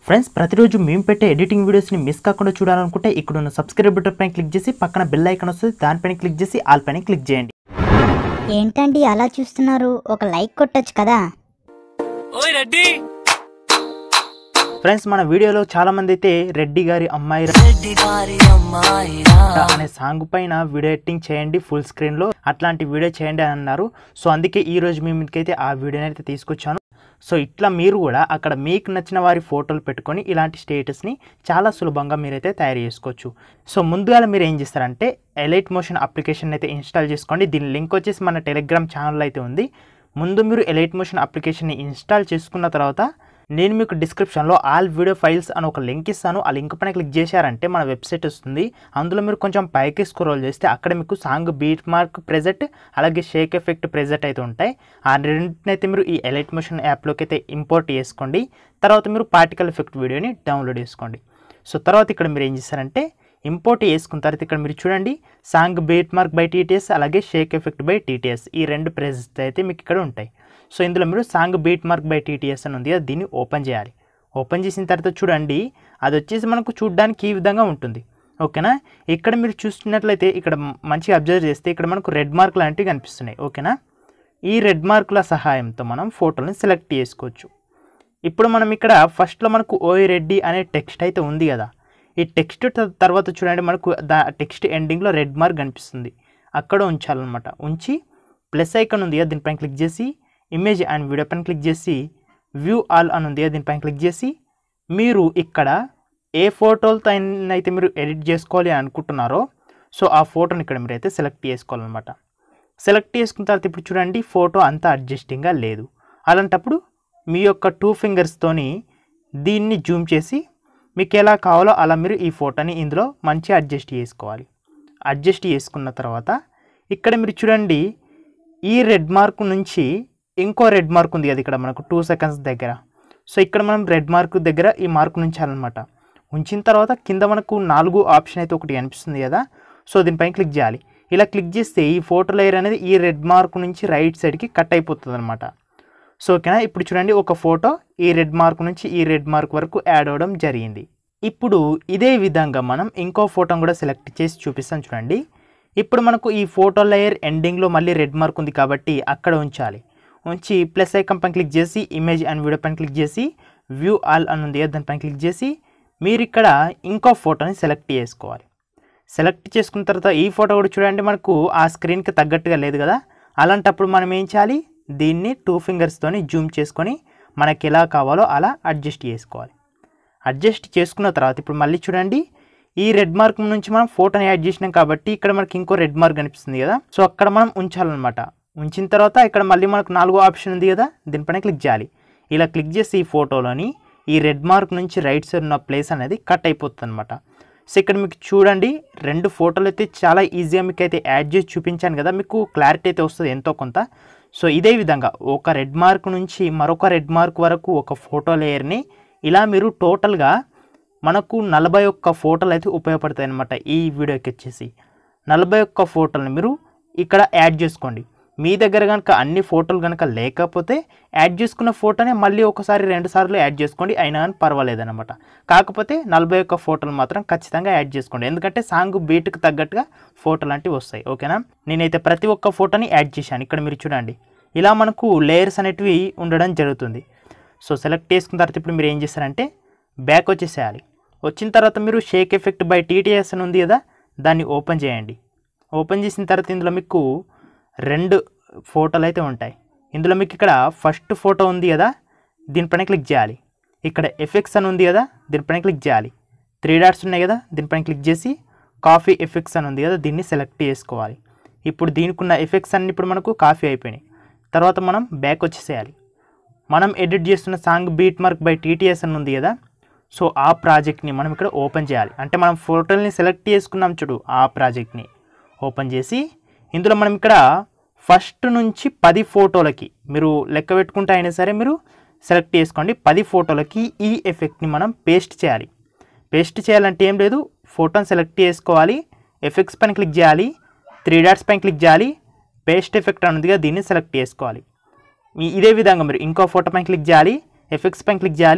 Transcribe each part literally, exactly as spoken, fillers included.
Friends ప్రతిరోజు మేము పెట్టే ఎడిటింగ్ వీడియోస్ని మిస్ కాకుండా చూడాలనుకుంటే ఇక్కడ ఉన్న సబ్స్క్రైబ్ బటన్ పైన క్లిక్ చేసి పక్కన బెల్ ఐకాన్ వస్తుంది దానిపైన క్లిక్ చేసి ఆల్ పైన క్లిక్ చేయండి. ఏంటండి అలా చూస్తున్నారు? ఒక లైక్ కొట్టొచ్చు కదా. ఓయ్ రెడ్డి ఫ్రెండ్స్ మన వీడియోలో చాలా మంది అయితే రెడ్డి గారి అమ్మాయి రెడ్డి గారి అమ్మాయి అనే సాంగ్ పైన వీడియో ఎడిటింగ్ చేయండి ఫుల్ స్క్రీన్లో అట్లాంటి వీడియో చేయండి అని అన్నారు. సో అందుకే ఈ రోజు మీ ముందుకైతే ఆ వీడియోని అయితే తీసుకొచ్చాను. సో ఇట్లా మీరు కూడా అక్కడ మీకు నచ్చిన వారి ఫోటోలు పెట్టుకొని ఇలాంటి స్టేటస్ని చాలా సులభంగా మీరైతే తయారు చేసుకోవచ్చు. సో ముందుగా మీరు ఏం చేస్తారంటే ఎలైట్ మోషన్ అప్లికేషన్ అయితే ఇన్స్టాల్ చేసుకోండి. దీని లింక్ వచ్చేసి మన టెలిగ్రామ్ ఛానల్ అయితే ఉంది. ముందు మీరు ఎలైట్ మోషన్ అప్లికేషన్ని ఇన్స్టాల్ చేసుకున్న తర్వాత నేను మీకు డిస్క్రిప్షన్లో ఆల్ వీడియో ఫైల్స్ అని ఒక లింక్ ఇస్తాను. ఆ లింక్ పైన క్లిక్ చేశారంటే మన వెబ్సైట్ వస్తుంది. అందులో మీరు కొంచెం పైకి స్క్రోల్ చేస్తే అక్కడ మీకు సాంగ్ బీట్ మార్క్ ప్రెజెంట్ అలాగే షేక్ ఎఫెక్ట్ ప్రెజెంట్ అయితే ఉంటాయి. ఆ రెండింటిని అయితే మీరు ఈ ఎలైట్ మోషన్ యాప్లోకి అయితే ఇంపోర్ట్ చేసుకోండి. తర్వాత మీరు పార్టికల్ ఎఫెక్ట్ వీడియోని డౌన్లోడ్ చేసుకోండి. సో తర్వాత ఇక్కడ మీరు ఏం చేస్తారంటే ఇంపోర్ట్ చేసుకున్న తర్వాత ఇక్కడ మీరు చూడండి song beat mark by TTS అలాగే షేక్ ఎఫెక్ట్ బై టీటీఎస్ ఈ రెండు ప్రెజెంట్స్ అయితే మీకు ఇక్కడ ఉంటాయి. సో ఇందులో మీరు song beat mark by TTS అని ఉంది, దీన్ని ఓపెన్ చేయాలి. ఓపెన్ చేసిన తర్వాత చూడండి అది వచ్చేసి మనకు చూడడానికి ఈ విధంగా ఉంటుంది. ఓకేనా, ఇక్కడ మీరు చూస్తున్నట్లయితే ఇక్కడ మంచిగా అబ్జర్వ్ చేస్తే ఇక్కడ మనకు రెడ్ మార్క్ లాంటివి కనిపిస్తున్నాయి. ఓకేనా, ఈ రెడ్ మార్కుల సహాయంతో మనం ఫోటోని సెలెక్ట్ చేసుకోవచ్చు. ఇప్పుడు మనం ఇక్కడ ఫస్ట్లో మనకు ఓయ్ రెడ్డి అనే టెక్స్ట్ అయితే ఉంది కదా, ఈ టెక్స్ట్ తర్వాత చూడండి మనకు దా టెక్స్ట్ ఎండింగ్లో రెడ్ మార్క్ కనిపిస్తుంది, అక్కడ ఉంచాలన్నమాట. ఉంచి ప్లస్ ఐకాన్ ఉంది కదా దీనిపైన క్లిక్ చేసి ఇమేజ్ అండ్ వీడియో పైన క్లిక్ చేసి వ్యూ ఆల్ అని ఉంది దీనిపైన క్లిక్ చేసి మీరు ఇక్కడ ఏ ఫోటోలతో అయితే మీరు ఎడిట్ చేసుకోవాలి అని అనుకుంటున్నారో సో ఆ ఫోటోని ఇక్కడ మీరు అయితే సెలెక్ట్ చేసుకోవాలన్నమాట. సెలెక్ట్ చేసుకున్న తర్వాత ఇప్పుడు చూడండి ఫోటో అంతా అడ్జస్టింగ్గా లేదు. అలాంటప్పుడు మీ యొక్క టూ ఫింగర్స్తోని దీన్ని జూమ్ చేసి మీకు ఎలా కావాలో అలా మీరు ఈ ఫోటోని ఇందులో మంచిగా అడ్జస్ట్ చేసుకోవాలి. అడ్జస్ట్ చేసుకున్న తర్వాత ఇక్కడ మీరు చూడండి ఈ రెడ్ మార్క్ నుంచి ఇంకో రెడ్ మార్క్ ఉంది అది ఇక్కడ మనకు టూ సెకండ్స్ దగ్గర. సో ఇక్కడ మనం రెడ్ మార్క్ దగ్గర ఈ మార్క్ ఉంచాలన్నమాట. ఉంచిన తర్వాత కింద మనకు నాలుగు ఆప్షన్ అయితే ఒకటి కనిపిస్తుంది కదా, సో దీనిపైన క్లిక్ చేయాలి. ఇలా క్లిక్ చేస్తే ఈ ఫోటో లేయర్ అనేది ఈ రెడ్ మార్క్ నుంచి రైట్ సైడ్కి కట్ అయిపోతుంది అనమాట. సో ఓకేనా, ఇప్పుడు చూడండి ఒక ఫోటో ఈ రెడ్ మార్క్ నుంచి ఈ రెడ్ మార్క్ వరకు యాడ్ అవ్వడం జరిగింది. ఇప్పుడు ఇదే విధంగా మనం ఇంకో ఫోటోని కూడా సెలెక్ట్ చేసి చూపిస్తాం చూడండి. ఇప్పుడు మనకు ఈ ఫోటో లేయర్ ఎండింగ్లో మళ్ళీ రెడ్ మార్క్ ఉంది కాబట్టి అక్కడ ఉంచాలి. ఉంచి ప్లస్ ఐకాన్ పైన క్లిక్ చేసి ఇమేజ్ అండ్ వీడియో పైన క్లిక్ చేసి వ్యూ ఆల్ అని ఉంది దానిపైన క్లిక్ చేసి మీరు ఇక్కడ ఇంకో ఫోటోని సెలెక్ట్ చేసుకోవాలి. సెలెక్ట్ చేసుకున్న తర్వాత ఈ ఫోటో కూడా చూడండి మనకు ఆ స్క్రీన్కి తగ్గట్టుగా లేదు కదా, అలాంటప్పుడు మనం ఏం చేయాలి దీన్ని టూ ఫింగర్స్తోని జూమ్ చేసుకొని మనకి ఎలా కావాలో అలా అడ్జస్ట్ చేసుకోవాలి. అడ్జస్ట్ చేసుకున్న తర్వాత ఇప్పుడు మళ్ళీ చూడండి ఈ రెడ్ మార్క్ నుంచి మనం ఫోటోని యాడ్ చేసినాం కాబట్టి ఇక్కడ మనకి ఇంకో రెడ్ మార్క్ కనిపిస్తుంది కదా, సో అక్కడ మనం ఉంచాలన్నమాట. ఉంచిన తర్వాత ఇక్కడ మళ్ళీ మనకు నాలుగో ఆప్షన్ ఉంది కదా దీనిపైన క్లిక్ చేయాలి. ఇలా క్లిక్ చేసి ఈ ఫోటోలోని ఈ రెడ్ మార్క్ నుంచి రైట్ సైడ్ ఉన్న ప్లేస్ అనేది కట్ అయిపోతుంది అనమాట. సో ఇక్కడ మీకు చూడండి రెండు ఫోటోలు అయితే చాలా ఈజీగా మీకు అయితే యాడ్ చేసి చూపించాను కదా, మీకు క్లారిటీ అయితే వస్తుంది ఎంతో కొంత. సో ఇదే విధంగా ఒక రెడ్ మార్క్ నుంచి మరొక రెడ్ మార్క్ వరకు ఒక ఫోటో లేయర్ని ఇలా మీరు టోటల్గా మనకు నలభై ఒక్క ఫోటోలు అయితే ఉపయోగపడతాయి అన్నమాట. ఈ వీడియోకి వచ్చేసి నలభై ఒక్క ఫోటోలను మీరు ఇక్కడ యాడ్ చేసుకోండి. మీ దగ్గర కనుక అన్ని ఫోటోలు కనుక లేకపోతే యాడ్ చేసుకున్న ఫోటోనే మళ్ళీ ఒకసారి రెండు సార్లు యాడ్ చేసుకోండి, అయినా కానీ పర్వాలేదు అనమాట. కాకపోతే నలభై ఒక్క ఫోటోలు మాత్రం ఖచ్చితంగా యాడ్ చేసుకోండి, ఎందుకంటే సాంగ్ బీట్కి తగ్గట్టుగా ఫోటోలు లాంటివి వస్తాయి. ఓకేనా, నేనైతే ప్రతి ఒక్క ఫోటోని యాడ్ చేశాను. ఇక్కడ మీరు చూడండి ఇలా మనకు లేయర్స్ అనేటివి ఉండడం జరుగుతుంది. సో సెలెక్ట్ చేసుకున్న తర్వాత ఇప్పుడు మీరు ఏం చేస్తారంటే బ్యాక్ వచ్చేసేయాలి. వచ్చిన తర్వాత మీరు షేక్ ఎఫెక్ట్ బై టీటీఎస్ అని ఉంది కదా దాన్ని ఓపెన్ చేయండి. ఓపెన్ చేసిన తర్వాత ఇందులో మీకు రెండు ఫోటోలు అయితే ఉంటాయి. ఇందులో మీకు ఇక్కడ ఫస్ట్ ఫోటో ఉంది కదా దీనిపైన క్లిక్ చేయాలి. ఇక్కడ ఎఫెక్ట్స్ అని ఉంది కదా దీనిపైన క్లిక్ చేయాలి. త్రీ డాట్స్ ఉన్నాయి కదా దీనిపైన క్లిక్ చేసి కాఫీ ఎఫెక్ట్స్ అని ఉంది కదా దీన్ని సెలెక్ట్ చేసుకోవాలి. ఇప్పుడు దీనికి ఉన్న ఎఫెక్ట్స్ అన్ని ఇప్పుడు మనకు కాఫీ అయిపోయినాయి. తర్వాత మనం బ్యాక్ వచ్చేసేయాలి. మనం ఎడిట్ చేస్తున్న song beat mark by TTS అని ఉంది కదా, సో ఆ ప్రాజెక్ట్ని మనం ఇక్కడ ఓపెన్ చేయాలి. అంటే మనం ఫోటోల్ని సెలెక్ట్ చేసుకున్నాం చూడు ఆ ప్రాజెక్ట్ని ఓపెన్ చేసి ఇందులో మనం ఇక్కడ ఫస్ట్ నుంచి పది ఫోటోలకి మీరు లెక్క పెట్టుకుంటే అయినా సరే మీరు సెలెక్ట్ చేసుకోండి. పది ఫోటోలకి ఈ ఎఫెక్ట్ని మనం పేస్ట్ చేయాలి. పేస్ట్ చేయాలంటే ఏం లేదు, ఫోటోని సెలెక్ట్ చేసుకోవాలి, ఎఫెక్ట్స్ పైన క్లిక్ చేయాలి, త్రీ డాట్స్ పైన క్లిక్ చేయాలి, పేస్ట్ ఎఫెక్ట్ అనుందిగా దీన్ని సెలెక్ట్ చేసుకోవాలి. ఇదే విధంగా మీరు ఇంకో ఫోటో పైన క్లిక్ చేయాలి, ఎఫెక్ట్స్ పైన క్లిక్ చేయాలి,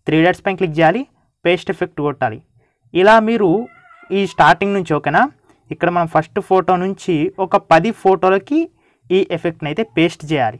త్రీ డాట్స్ పైన క్లిక్ చేయాలి, పేస్ట్ ఎఫెక్ట్ కొట్టాలి. ఇలా మీరు ఈ స్టార్టింగ్ నుంచి ఓకేనా, ఇక్కడ మనం ఫస్ట్ ఫోటో నుంచి ఒక పది ఫోటోలకి ఈ ఎఫెక్ట్ని అయితే పేస్ట్ చేయాలి.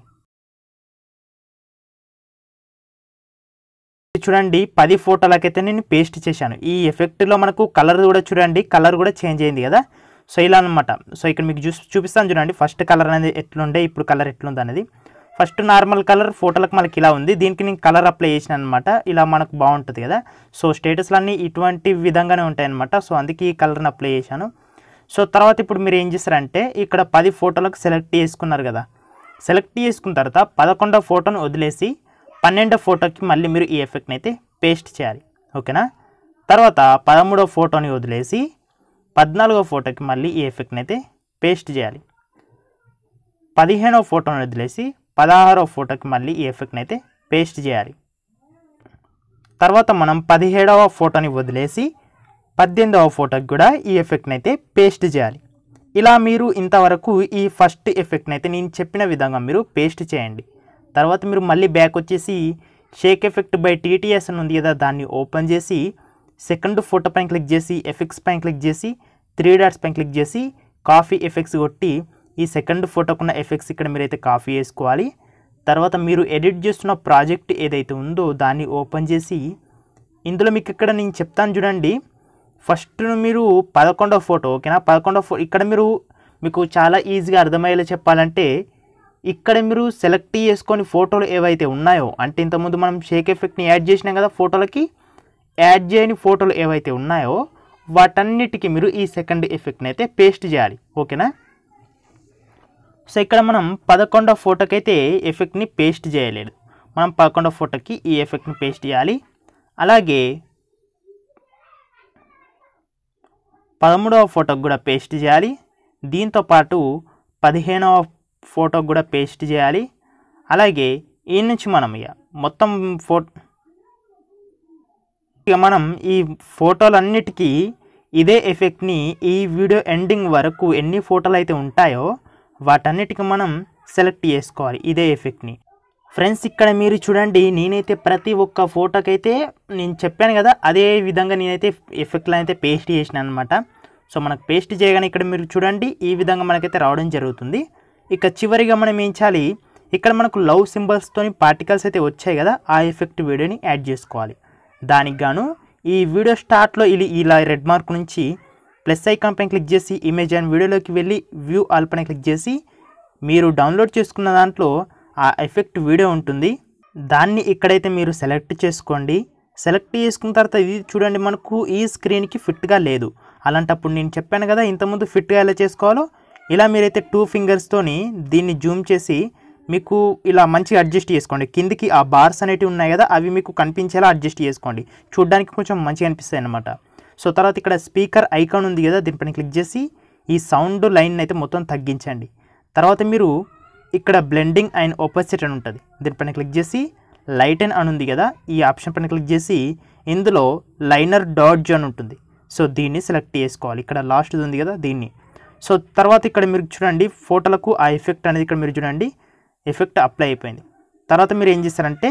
చూడండి పది ఫోటోలకైతే నేను పేస్ట్ చేశాను. ఈ ఎఫెక్ట్లో మనకు కలర్ కూడా చూడండి, కలర్ కూడా చేంజ్ అయింది కదా. సో ఇలా అనమాట. సో ఇక్కడ మీకు చూ చూపిస్తాను చూడండి, ఫస్ట్ కలర్ అనేది ఎట్లుండే, ఇప్పుడు కలర్ ఎట్లుంది అనేది. ఫస్ట్ నార్మల్ కలర్ ఫోటోలకు మనకి ఇలా ఉంది, దీనికి నేను కలర్ అప్లై చేసిన అనమాట. ఇలా మనకు బాగుంటుంది కదా. సో స్టేటస్లన్నీ ఇటువంటి విధంగానే ఉంటాయి అనమాట. సో అందుకే ఈ కలర్ని అప్లై చేశాను. సో తర్వాత ఇప్పుడు మీరు ఏం చేస్తారంటే ఇక్కడ పది ఫోటోలకు సెలెక్ట్ చేసుకున్నారు కదా, సెలెక్ట్ చేసుకున్న తర్వాత పదకొండవ ఫోటోను వదిలేసి పన్నెండవ ఫోటోకి మళ్ళీ మీరు ఈ ఎఫెక్ట్ని అయితే పేస్ట్ చేయాలి. ఓకేనా. తర్వాత పదమూడవ ఫోటోని వదిలేసి పద్నాలుగో ఫోటోకి మళ్ళీ ఈ ఎఫెక్ట్ని అయితే పేస్ట్ చేయాలి. పదిహేనవ ఫోటోని వదిలేసి పదహారవ ఫోటోకి మళ్ళీ ఈ ఎఫెక్ట్ని అయితే పేస్ట్ చేయాలి. తర్వాత మనం పదిహేడవ ఫోటోని వదిలేసి పద్దెనిమిదవ ఫోటోకి కూడా ఈ ఎఫెక్ట్ని అయితే పేస్ట్ చేయాలి. ఇలా మీరు ఇంతవరకు ఈ ఫస్ట్ ఎఫెక్ట్ని అయితే నేను చెప్పిన విధంగా మీరు పేస్ట్ చేయండి. తర్వాత మీరు మళ్ళీ బ్యాక్ వచ్చేసి షేక్ ఎఫెక్ట్ బై టీటీఎస్ అని ఉంది కదా, దాన్ని ఓపెన్ చేసి సెకండ్ ఫోటో పైన క్లిక్ చేసి ఎఫెక్ట్స్ పైన క్లిక్ చేసి త్రీ డాట్స్ పైన క్లిక్ చేసి కాఫీ ఎఫెక్ట్స్ కొట్టి ఈ సెకండ్ ఫోటోకున్న ఎఫెక్ట్స్ ఇక్కడ మీరైతే కాపీ చేసుకోవాలి. తర్వాత మీరు ఎడిట్ చేస్తున్న ప్రాజెక్ట్ ఏదైతే ఉందో దాన్ని ఓపెన్ చేసి ఇందులో మీకు ఇక్కడ నేను చెప్తాను చూడండి, ఫస్ట్ మీరు పదకొండవ ఫోటో ఓకేనా, పదకొండవ ఫో ఇక్కడ మీరు మీకు చాలా ఈజీగా అర్థమయ్యేలా చెప్పాలంటే ఇక్కడ మీరు సెలెక్ట్ చేసుకొని ఫోటోలు ఏవైతే ఉన్నాయో, అంటే ఇంతకుముందు మనం షేక్ ఎఫెక్ట్ని యాడ్ చేసినాం కదా ఫోటోలకి, యాడ్ చేయని ఫోటోలు ఏవైతే ఉన్నాయో వాటన్నిటికీ మీరు ఈ సెకండ్ ఎఫెక్ట్ని అయితే పేస్ట్ చేయాలి. ఓకేనా. సో ఇక్కడ మనం పదకొండవ ఫోటోకి అయితే ఎఫెక్ట్ని పేస్ట్ చేయలేదు, మనం పదకొండవ ఫోటోకి ఈ ఎఫెక్ట్ని పేస్ట్ చేయాలి. అలాగే పదమూడవ ఫోటోకి కూడా పేస్ట్ చేయాలి. దీంతోపాటు పదిహేనవ ఫోటోకి కూడా పేస్ట్ చేయాలి. అలాగే ఈ నుంచి మనం ఇక మొత్తం ఫోటో ఇక మనం ఈ ఫోటోలన్నిటికీ ఇదే ఎఫెక్ట్ని ఈ వీడియో ఎండింగ్ వరకు ఎన్ని ఫోటోలు అయితే ఉంటాయో వాటన్నిటికీ మనం సెలెక్ట్ చేసుకోవాలి ఇదే ఎఫెక్ట్ని. ఫ్రెండ్స్ ఇక్కడ మీరు చూడండి, నేనైతే ప్రతి ఒక్క ఫోటోకైతే నేను చెప్పాను కదా అదే విధంగా నేనైతే ఎఫెక్ట్లను అయితే పేస్ట్ చేసిన అనమాట. సో మనకు పేస్ట్ చేయగానే ఇక్కడ మీరు చూడండి ఈ విధంగా మనకైతే రావడం జరుగుతుంది. ఇక చివరిగా మనం ఏం చేయాలి, ఇక్కడ మనకు లవ్ సింబల్స్తోని పార్టికల్స్ అయితే వచ్చాయి కదా, ఆ ఎఫెక్ట్ వీడియోని యాడ్ చేసుకోవాలి. దానికి గాను ఈ వీడియో స్టార్ట్లో ఇది ఇలా రెడ్ మార్క్ నుంచి ప్లస్ ఐకాన్ పైన క్లిక్ చేసి ఇమేజ్ అండ్ వీడియోలోకి వెళ్ళి వ్యూ ఆల్ పైన క్లిక్ చేసి మీరు డౌన్లోడ్ చేసుకున్న దాంట్లో ఆ ఎఫెక్ట్ వీడియో ఉంటుంది, దాన్ని ఇక్కడైతే మీరు సెలెక్ట్ చేసుకోండి. సెలెక్ట్ చేసుకున్న తర్వాత ఇది చూడండి మనకు ఈ స్క్రీన్కి ఫిట్గా లేదు. అలాంటప్పుడు నేను చెప్పాను కదా ఇంతకుముందు ఫిట్గా ఎలా చేసుకోవాలో, ఇలా మీరైతే టూ ఫింగర్స్తోని దీన్ని జూమ్ చేసి మీకు ఇలా మంచిగా అడ్జస్ట్ చేసుకోండి. కిందికి ఆ బార్స్ అనేటివి ఉన్నాయి కదా అవి మీకు కనిపించేలా అడ్జస్ట్ చేసుకోండి, చూడడానికి కొంచెం మంచిగా అనిపిస్తాయి అన్నమాట. సో తర్వాత ఇక్కడ స్పీకర్ ఐకాన్ ఉంది కదా, దీనిపైన క్లిక్ చేసి ఈ సౌండ్ లైన్ అయితే మొత్తం తగ్గించండి. తర్వాత మీరు ఇక్కడ బ్లెండింగ్ అండ్ ఓపసిటీ అని ఉంటుంది, దీనిపైన క్లిక్ చేసి లైట్ అండ్ అని ఉంది కదా, ఈ ఆప్షన్ పైన క్లిక్ చేసి ఇందులో లైనర్ డాట్ అని ఉంటుంది. సో దీన్ని సెలెక్ట్ చేసుకోవాలి, ఇక్కడ లాస్ట్ ఉంది కదా దీన్ని. సో తర్వాత ఇక్కడ మీరు చూడండి ఫోటోలకు ఆ ఎఫెక్ట్ అనేది ఇక్కడ మీరు చూడండి ఎఫెక్ట్ అప్లై అయిపోయింది. తర్వాత మీరు ఏం చేస్తారంటే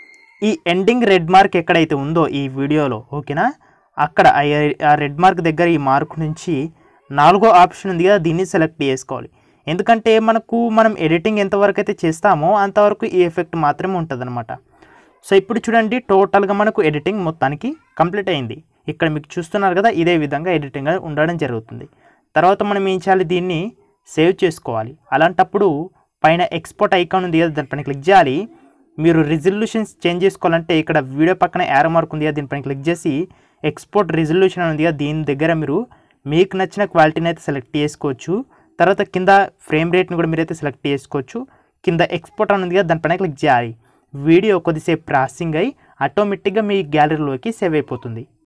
ఈ ఎండింగ్ రెడ్ మార్క్ ఎక్కడైతే ఉందో ఈ వీడియోలో ఓకేనా, అక్కడ ఆ రెడ్ మార్క్ దగ్గర ఈ మార్క్ నుంచి నాలుగో ఆప్షన్ ఉంది కదా దీన్ని సెలెక్ట్ చేసుకోవాలి. ఎందుకంటే మనకు మనం ఎడిటింగ్ ఎంతవరకు అయితే చేస్తామో అంతవరకు ఈ ఎఫెక్ట్ మాత్రమే ఉంటుంది అనమాట. సో ఇప్పుడు చూడండి టోటల్గా మనకు ఎడిటింగ్ మొత్తానికి కంప్లీట్ అయింది. ఇక్కడ మీకు చూస్తున్నారు కదా ఇదే విధంగా ఎడిటింగ్ ఉండడం జరుగుతుంది. తర్వాత మనం ఏం చేయాలి, దీన్ని సేవ్ చేసుకోవాలి. అలాంటప్పుడు పైన ఎక్స్పోర్ట్ ఐకాన్ ఉంది కదా దానిపైన క్లిక్ చేయాలి. మీరు రిజల్యూషన్స్ చేంజ్ చేసుకోవాలంటే ఇక్కడ వీడియో పక్కన యారో మార్క్ ఉంది కదా దీనిపైన క్లిక్ చేసి ఎక్స్పోర్ట్ రిజల్యూషన్ ఉంది కదా దీని దగ్గర మీరు మీకు నచ్చిన క్వాలిటీని అయితే సెలెక్ట్ చేసుకోవచ్చు. తర్వాత కింద ఫ్రేమ్ రేట్ని కూడా మీరైతే సెలెక్ట్ చేసుకోవచ్చు. కింద ఎక్స్పోర్ట్ అని ఉంది కదా దానిపైన క్లిక్ చేయాలి. వీడియో కొద్దిసేపు ప్రాసెసింగ్ అయ్యి ఆటోమేటిక్గా మీ గ్యాలరీలోకి సేవ్ అయిపోతుంది.